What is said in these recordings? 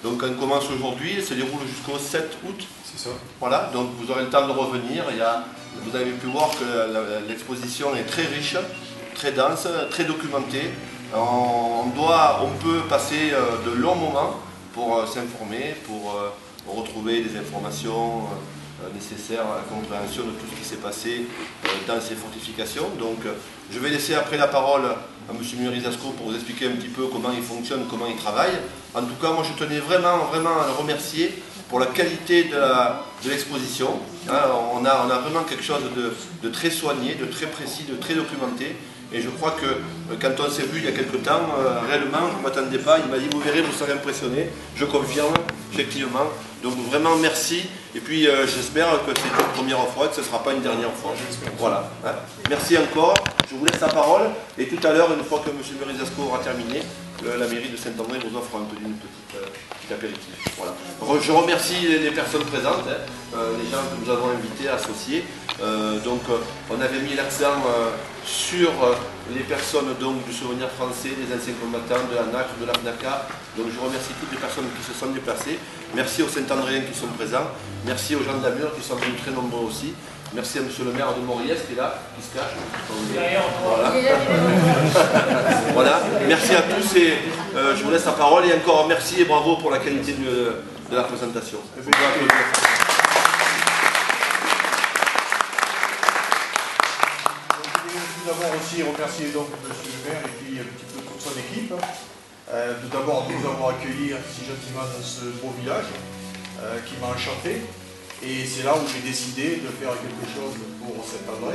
Donc on commence aujourd'hui, elle se déroule jusqu'au 7 août. C'est ça. Voilà, donc vous aurez le temps de revenir. Vous avez pu voir que l'exposition est très riche, très dense, très documentée. On peut passer de longs moments pour s'informer, pour retrouver des informations nécessaires à la compréhension de tout ce qui s'est passé dans ces fortifications. Donc je vais laisser après la parole à M. Murizasco pour vous expliquer un petit peu comment il fonctionne, comment il travaille. En tout cas, moi je tenais vraiment à le remercier pour la qualité de l'exposition. On a vraiment quelque chose de très soigné, de très précis, de très documenté. Et je crois que quand on s'est vu il y a quelque temps, réellement, je ne m'attendais pas. Il m'a dit, vous verrez, vous serez impressionné. Je confirme, effectivement. Donc vraiment, merci. Et puis j'espère que c'est une première fois, que ce ne sera pas une dernière fois. Voilà. Merci encore. Je vous laisse la parole. Et tout à l'heure, une fois que M. Murizasco aura terminé, la mairie de Saint-André vous offre un petit apéritif. Voilà. Je remercie les personnes présentes, les gens que nous avons invités, associés. Donc on avait mis l'accent sur les personnes donc, du souvenir français, des anciens combattants, de la NAC, de la FNACA. Donc je remercie toutes les personnes qui se sont déplacées. Merci aux Saint-Andréens qui sont présents. Merci aux gens de la Mure qui sont venus très nombreux aussi. Merci à monsieur le maire de Moriès qui est là, qui se cache. Voilà. Voilà. Merci à tous et je vous laisse la parole. Et encore merci et bravo pour la qualité de la présentation. Je voudrais tout d'abord aussi remercier donc monsieur le maire et puis un petit peu toute son équipe. Tout d'abord de nous avoir accueillis si gentiment dans ce beau village qui m'a enchanté. Et c'est là où j'ai décidé de faire quelque chose pour Saint-André.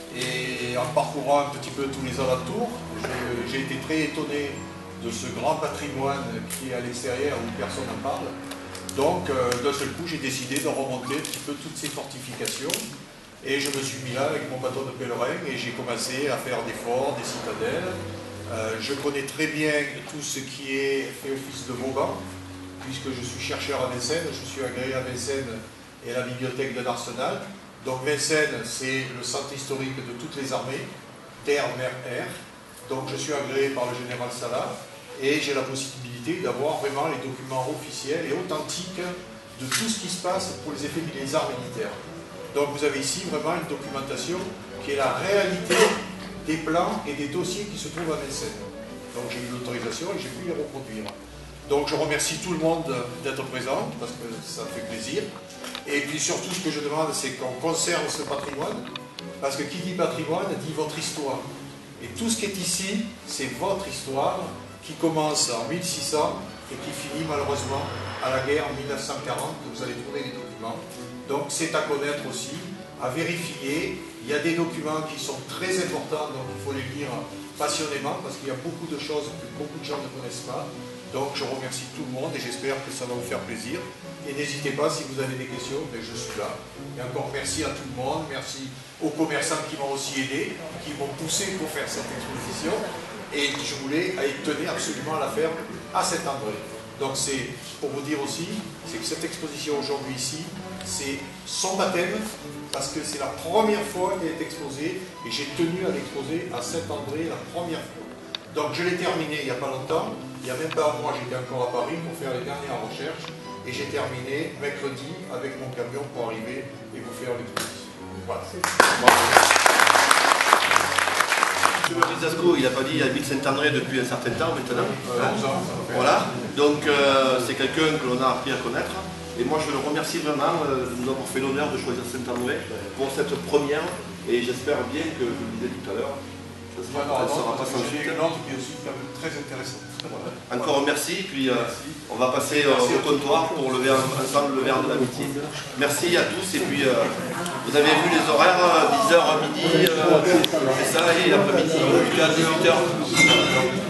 Et en parcourant un petit peu tous les alentours, j'ai été très étonné de ce grand patrimoine qui est à l'extérieur où personne n'en parle. Donc d'un seul coup, j'ai décidé de remonter un petit peu toutes ces fortifications. Et je me suis mis là avec mon bâton de pèlerin et j'ai commencé à faire des forts, des citadelles. Je connais très bien tout ce qui est fait office de Vauban, puisque je suis chercheur à Vincennes, je suis agréé à Vincennes et à la bibliothèque de l'Arsenal. Donc Vincennes, c'est le centre historique de toutes les armées, terre, mer, air. Donc je suis agréé par le général Salah et j'ai la possibilité d'avoir vraiment les documents officiels et authentiques de tout ce qui se passe pour les effets des arts militaires. Donc vous avez ici vraiment une documentation qui est la réalité des plans et des dossiers qui se trouvent à Vincennes. Donc j'ai eu l'autorisation et j'ai pu les reproduire. Donc je remercie tout le monde d'être présent parce que ça me fait plaisir. Et puis surtout ce que je demande c'est qu'on conserve ce patrimoine parce que qui dit patrimoine dit votre histoire. Et tout ce qui est ici c'est votre histoire qui commence en 1600 et qui finit malheureusement à la guerre en 1940 que vous allez trouver les documents. Donc c'est à connaître aussi, à vérifier. Il y a des documents qui sont très importants donc il faut les lire passionnément parce qu'il y a beaucoup de choses que beaucoup de gens ne connaissent pas. Donc je remercie tout le monde et j'espère que ça va vous faire plaisir. Et n'hésitez pas, si vous avez des questions, ben je suis là. Et encore merci à tout le monde, merci aux commerçants qui m'ont aussi aidé, qui m'ont poussé pour faire cette exposition. Et je tenais absolument à la faire à Saint-André. Donc c'est pour vous dire aussi, c'est que cette exposition aujourd'hui ici, c'est son baptême, parce que c'est la première fois qu'elle est exposée, et j'ai tenu à l'exposer à Saint-André la première fois. Donc je l'ai terminé il n'y a pas longtemps, il n'y a même pas un mois, j'étais encore à Paris pour faire les dernières recherches, et j'ai terminé mercredi avec mon camion pour arriver et vous faire l'exposition. Voilà. M. Murizasco, il n'a pas dit qu'il habite Saint-André depuis un certain temps maintenant. 11 ans. Voilà, donc c'est quelqu'un que l'on a appris à connaître. Et moi je le remercie vraiment de nous avoir fait l'honneur de choisir Saint-André pour cette première. Et j'espère bien que, je le disais tout à l'heure, ça ne sera pas sans suite. Qui est aussi quand même très intéressant. Voilà. Encore merci, puis on va passer au comptoir pour lever ensemble le verre de l'amitié. Merci à tous, et puis vous avez vu les horaires, 10h à midi, c'est ça, et l'après-midi, 18h.